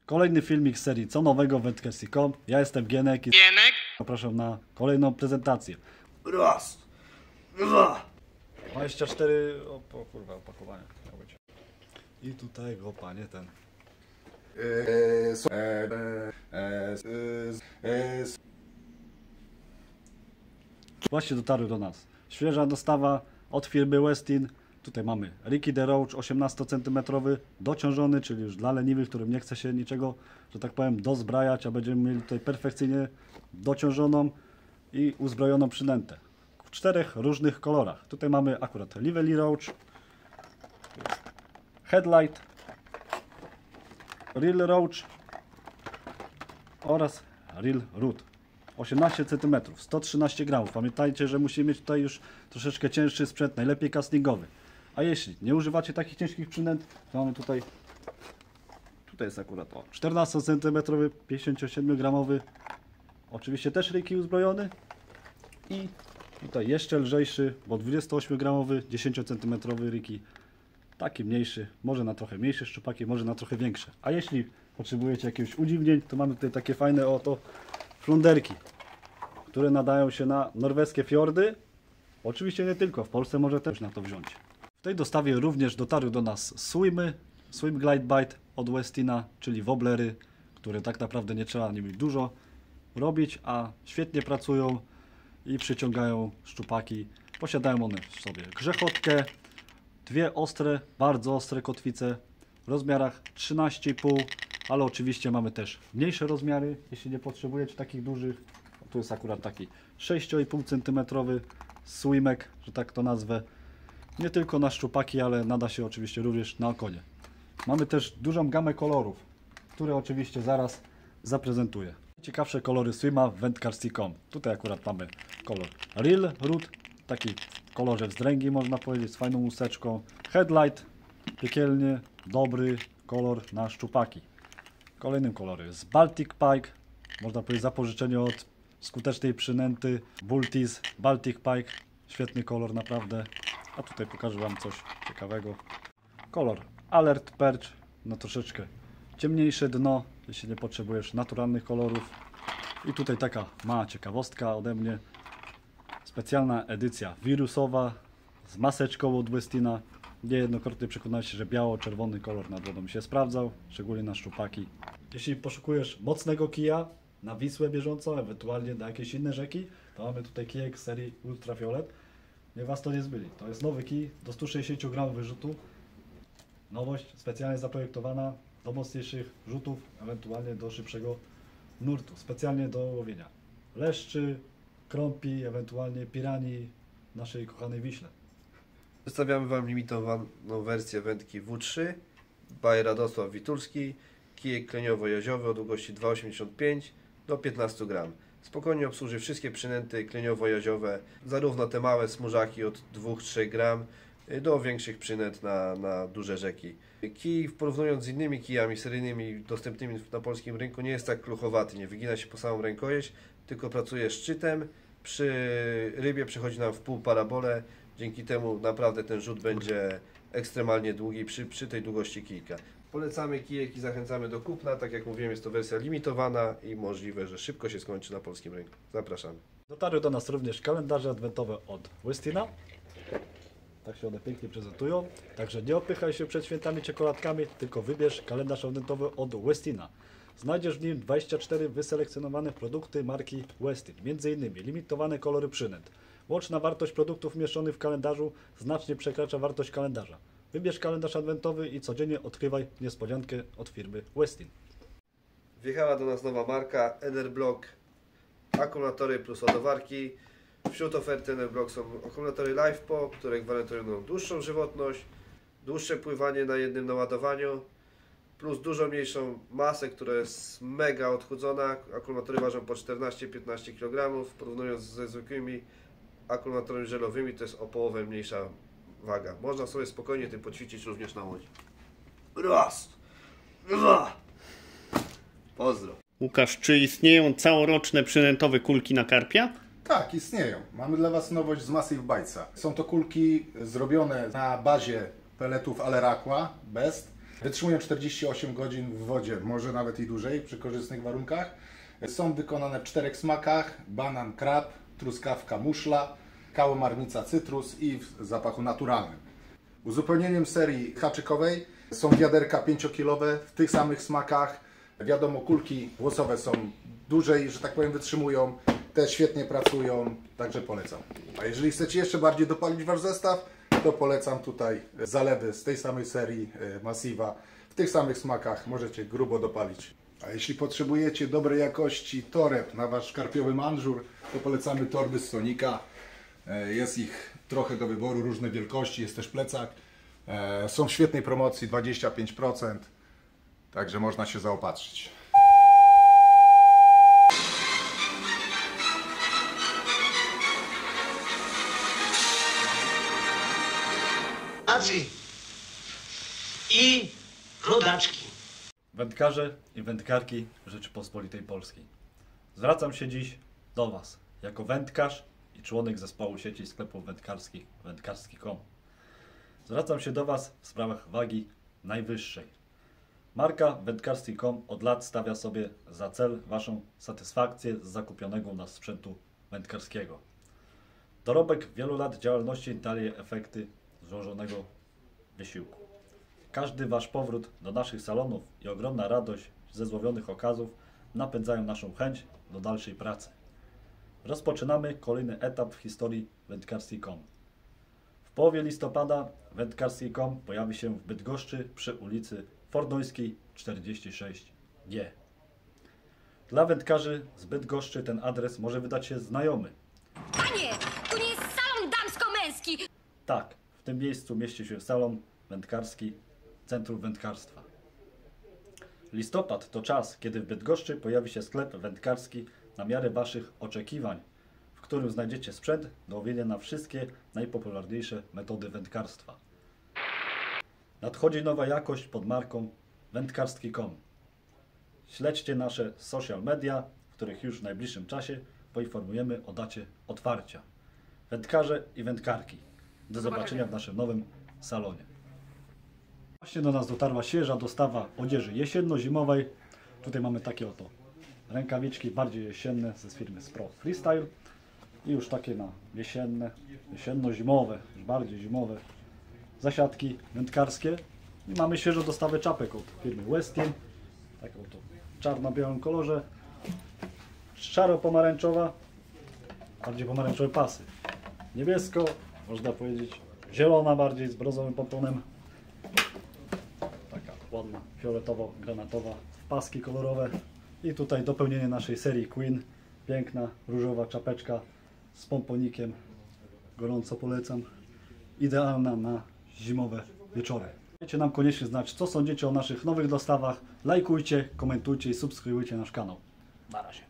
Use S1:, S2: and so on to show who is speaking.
S1: Kolejny filmik z serii Co nowego w wędkarstwie.com. Ja jestem Gienek i zapraszam na kolejną prezentację.
S2: Raz, dwa.
S1: 24 kurwa opakowania. I tutaj go panie ten. Właśnie dotarły do nas. Świeża dostawa od firmy Westin. Tutaj mamy Ricky the Roach 18 cm dociążony, czyli już dla leniwych, którym nie chce się niczego, że tak powiem, dozbrajać, a będziemy mieli tutaj perfekcyjnie dociążoną i uzbrojoną przynętę. W 4 różnych kolorach. Tutaj mamy akurat Lively Roach, Headlight, Real Roach oraz Real Root. 18 cm, 113 g. Pamiętajcie, że musimy mieć tutaj już troszeczkę cięższy sprzęt, najlepiej castingowy. A jeśli nie używacie takich ciężkich przynęt, to mamy tutaj jest akurat 14 cm, 57 g. Oczywiście też Ricky uzbrojony. I tutaj jeszcze lżejszy, bo 28 g, 10 cm Ricky. Taki mniejszy, może na trochę mniejsze szczupaki, może na trochę większe. A jeśli potrzebujecie jakichś udziwnień, to mamy tutaj takie fajne oto flunderki, które nadają się na norweskie fiordy. Oczywiście nie tylko, w Polsce może też na to wziąć. W tej dostawie również dotarły do nas swimy, Swim Glide Bite od Westina, czyli wobblery, które tak naprawdę nie trzeba nimi dużo robić, a świetnie pracują i przyciągają szczupaki. Posiadają one w sobie grzechotkę, dwie ostre, bardzo ostre kotwice w rozmiarach 13,5, ale oczywiście mamy też mniejsze rozmiary, jeśli nie potrzebujecie takich dużych. Tu jest akurat taki 6,5 cm swimek, że tak to nazwę. Nie tylko na szczupaki, ale nada się oczywiście również na okonie. Mamy też dużą gamę kolorów, które oczywiście zaraz zaprezentuję. Ciekawsze kolory swima w wędkarstwie.com. Tutaj akurat mamy kolor Real Root, taki w kolorze wzdręgi można powiedzieć, z fajną łuseczką. Headlight, piekielnie dobry kolor na szczupaki. Kolejnym kolorem jest Baltic Pike, można powiedzieć zapożyczenie od skutecznej przynęty Bultis Baltic Pike. Świetny kolor naprawdę. A tutaj pokażę Wam coś ciekawego. Kolor Alert Perch, no troszeczkę ciemniejsze dno, jeśli nie potrzebujesz naturalnych kolorów. I tutaj taka mała ciekawostka ode mnie. Specjalna edycja wirusowa z maseczką od Westina. Niejednokrotnie przekonałem się, że biało-czerwony kolor nad wodą mi się sprawdzał, szczególnie na szczupaki. Jeśli poszukujesz mocnego kija na Wisłę bieżącą, ewentualnie na jakieś inne rzeki, to mamy tutaj kijek z serii Ultrafiolet. Niech Was to nie zbyli. To jest nowy kij do 160 g wyrzutu. Nowość specjalnie zaprojektowana do mocniejszych rzutów, ewentualnie do szybszego nurtu. Specjalnie do łowienia leszczy, krąpi, ewentualnie piranii w naszej kochanej Wiśle.
S2: Przedstawiamy Wam limitowaną wersję wędki W3 by Radosław Witulski. Kijek kleniowo-jaziowy o długości 2,85 do 15 g. Spokojnie obsłuży wszystkie przynęty kleniowo-jaziowe, zarówno te małe smużaki od 2-3 g do większych przynęt na duże rzeki. Kij, porównując z innymi kijami seryjnymi dostępnymi na polskim rynku, nie jest tak kluchowaty, nie wygina się po samą rękojeść, tylko pracuje szczytem. Przy rybie przechodzi nam w pół parabolę, dzięki temu naprawdę ten rzut będzie ekstremalnie długi przy tej długości kijka. Polecamy kijek i zachęcamy do kupna. Tak jak mówiłem, jest to wersja limitowana i możliwe, że szybko się skończy na polskim rynku. Zapraszamy.
S1: Dotarły do nas również kalendarze adwentowe od Westina. Tak się one pięknie prezentują. Także nie opychaj się przed świętami czekoladkami, tylko wybierz kalendarz adwentowy od Westina. Znajdziesz w nim 24 wyselekcjonowane produkty marki Westin. M.in. limitowane kolory przynęt. Łączna wartość produktów umieszczonych w kalendarzu znacznie przekracza wartość kalendarza. Wybierz kalendarz adwentowy i codziennie odkrywaj niespodziankę od firmy Westin.
S2: Wjechała do nas nowa marka Enerblock, akumulatory plus ładowarki. Wśród oferty Enerblock są akumulatory LiFePo, które gwarantują nam dłuższą żywotność, dłuższe pływanie na jednym naładowaniu, plus dużo mniejszą masę, która jest mega odchudzona. Akumulatory ważą po 14-15 kg, porównując ze zwykłymi akumulatorami żelowymi to jest o połowę mniejsza waga. Można sobie spokojnie tym poćwiczyć również na łodzi. Raz, dwa. Pozdro.
S3: Łukasz, czy istnieją całoroczne przynętowe kulki na karpia?
S4: Tak, istnieją. Mamy dla Was nowość z Massive Bitesa. Są to kulki zrobione na bazie peletów Aleraqua Best. Wytrzymują 48 godzin w wodzie, może nawet i dłużej przy korzystnych warunkach. Są wykonane w 4 smakach: banan, krab, truskawka, muszla, kałamarnica, cytrus i w zapachu naturalnym. Uzupełnieniem serii haczykowej są wiaderka 5-kilowe w tych samych smakach. Wiadomo, kulki włosowe są dłużej, że tak powiem, wytrzymują. Te świetnie pracują, także polecam. A jeżeli chcecie jeszcze bardziej dopalić wasz zestaw, to polecam tutaj zalewy z tej samej serii Massiva. W tych samych smakach możecie grubo dopalić. A jeśli potrzebujecie dobrej jakości toreb na wasz karpiowy manżur, to polecamy torby z Sonika. Jest ich trochę do wyboru, różne wielkości, jest też plecak. Są w świetnej promocji, 25%, także można się zaopatrzyć.
S5: I rodaczki.
S1: Wędkarze i wędkarki Rzeczypospolitej Polskiej. Zwracam się dziś do Was jako wędkarz i członek zespołu sieci sklepów wędkarskich wędkarski.com. Zwracam się do Was w sprawach wagi najwyższej. Marka wędkarski.com od lat stawia sobie za cel Waszą satysfakcję z zakupionego u nas sprzętu wędkarskiego. Dorobek wielu lat działalności daje efekty złożonego wysiłku. Każdy Wasz powrót do naszych salonów i ogromna radość ze złowionych okazów napędzają naszą chęć do dalszej pracy. Rozpoczynamy kolejny etap w historii wędkarski.com. W połowie listopada wędkarski.com pojawi się w Bydgoszczy przy ulicy Fordońskiej 46G. Dla wędkarzy z Bydgoszczy ten adres może wydać się znajomy.
S6: Panie, tu nie jest salon damsko-męski!
S1: Tak, w tym miejscu mieści się salon wędkarski Centrum Wędkarstwa. Listopad to czas, kiedy w Bydgoszczy pojawi się sklep wędkarski na miarę Waszych oczekiwań, w którym znajdziecie sprzęt do łowienia na wszystkie najpopularniejsze metody wędkarstwa. Nadchodzi nowa jakość pod marką wędkarski.com. Śledźcie nasze social media, w których już w najbliższym czasie poinformujemy o dacie otwarcia. Wędkarze i wędkarki. Do zobaczenia w naszym nowym salonie. Właśnie do nas dotarła świeża dostawa odzieży jesienno-zimowej. Tutaj mamy takie oto rękawiczki bardziej jesienne z firmy Spro Freestyle i już takie na jesienne, jesienno-zimowe, już bardziej zimowe zasiadki wędkarskie. I mamy świeżo dostawę czapek od firmy Westin, taką oto czarno-białym kolorze, szaro-pomarańczowa, bardziej pomarańczowe pasy, niebiesko, można powiedzieć zielona bardziej z brązowym pomponem. Taka ładna, fioletowo-granatowa, paski kolorowe i tutaj dopełnienie naszej serii Queen, piękna, różowa czapeczka z pomponikiem, gorąco polecam, idealna na zimowe wieczory. Dajcie nam koniecznie znać, co sądzicie o naszych nowych dostawach, lajkujcie, komentujcie i subskrybujcie nasz kanał. Na razie.